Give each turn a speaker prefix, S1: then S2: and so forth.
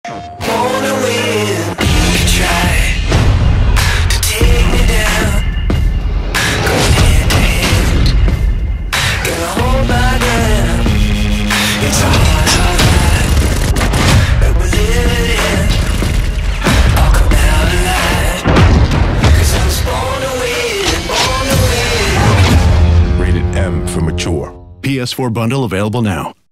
S1: Wanna win, try to take me down. Go hand to hand, gonna hold my ground. It's a hard ride that we're living in. I'll come out alive, 'cause I was born to win, born to win.
S2: Rated M for mature. PS4 bundle available now.